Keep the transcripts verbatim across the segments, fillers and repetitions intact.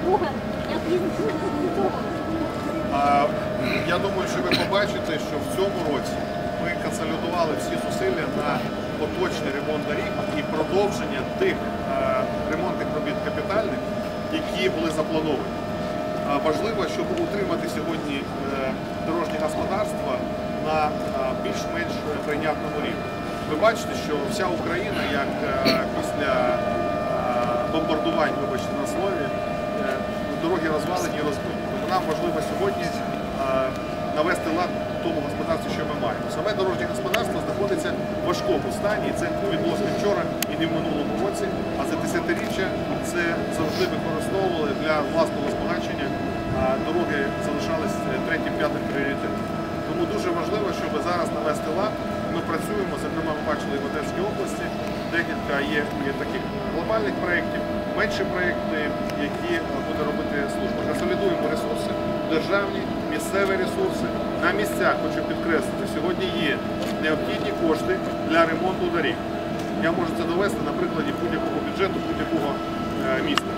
Я думаю, що ви побачите, що в цьому році ми консолідували всі зусилля на поточний ремонт доріг і продовження тих ремонтних робіт капітальних, які були заплановані. Важливо, щоб утримати сьогодні дорожнє господарство на більш-менш прийнятному рівні. Ви бачите, що вся Україна, як після бомбардувань, вибачте на слові, дороги розвалені і розбиті. Тому нам важливо сьогодні навести лад в тому господарстві, що ми маємо. Саме дорожнє господарство знаходиться в важкому стані, і це не відбулося не вчора і не в минулому році, а за десятиріччя це завжди використовували для власного збагачення, а дороги залишались третім-п'ятим пріоритетом. Тому дуже важливо, щоб зараз навести лад. Ми працюємо, зокрема, ми бачили в Одеській області, декілька є, є таких глобальних проєктів, менші проєкти, які буде робити служба. Консолідуємо ресурси, державні, місцеві ресурси. На місцях, хочу підкреслити, сьогодні є необхідні кошти для ремонту доріг. Я можу це довести на прикладі будь-якого бюджету, будь-якого міста.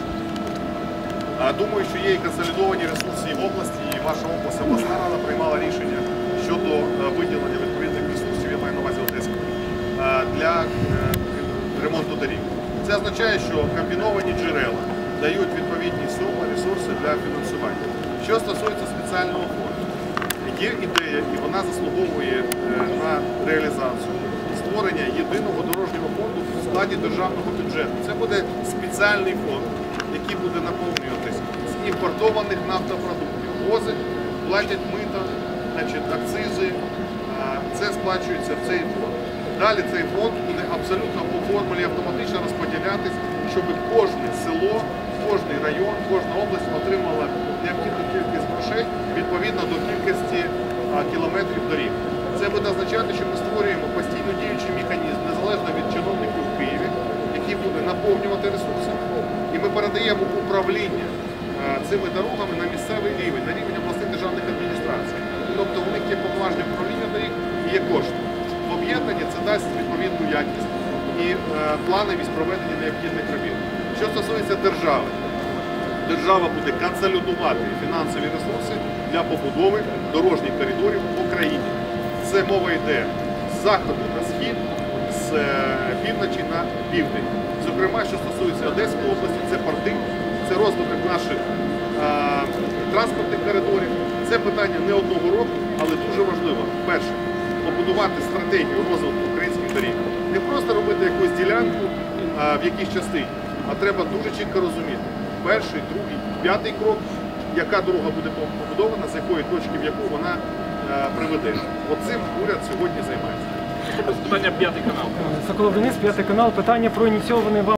Думаю, що є і консолідовані ресурси і в області, і ваша область, обласна рада приймала рішення щодо виділення відповідних ресурсів, я маю на увазі Одеської, для ремонту доріг. Це означає, що комбіновані джерела дають відповідні суми, ресурси для фінансування. Що стосується спеціального фонду, є ідея, і вона заслуговує на реалізацію створення єдиного дорожнього фонду в складі державного бюджету. Це буде спеціальний фонд, який буде наповнюватись з імпортованих нафтопродуктів. Возить, платять мито, значить, акцизи, це сплачується в цей фонд. Далі цей фонд буде абсолютно по формулі автоматично розподілятись, щоб кожне село, кожний район, кожна область отримала необхідну кількість грошей відповідно до кількості кілометрів доріг. Це буде означати, що ми створюємо постійно діючий механізм, незалежно від чиновників в Києві, який буде наповнювати ресурси. І ми передаємо управління цими дорогами на місцевий рівень, на рівень обласних державних адміністрацій. Тобто у них є повноважне управління доріг і є кошти. В об'єднанні це дасть відповідну якість і плановість проведення необхідних робіт. Що стосується держави, держава буде консолідувати фінансові ресурси для побудови дорожніх коридорів в Україні. Це мова йде з заходу на схід, з півночі на південь. Зокрема, що стосується Одеської області, це порти, це розвиток наших а, транспортних коридорів. Це питання не одного року, але дуже важливо. Перше, побудувати стратегію розвитку українських доріг. Не просто робити якусь ділянку а, в якійсь частині, а треба дуже чітко розуміти. Перший, другий, п'ятий крок, яка дорога буде побудована, з якої точки в яку вона а, приведе. Оцим уряд сьогодні займається. Питання п'ятий канал. Соколов Денис, п'ятий канал. Питання про ініційований вам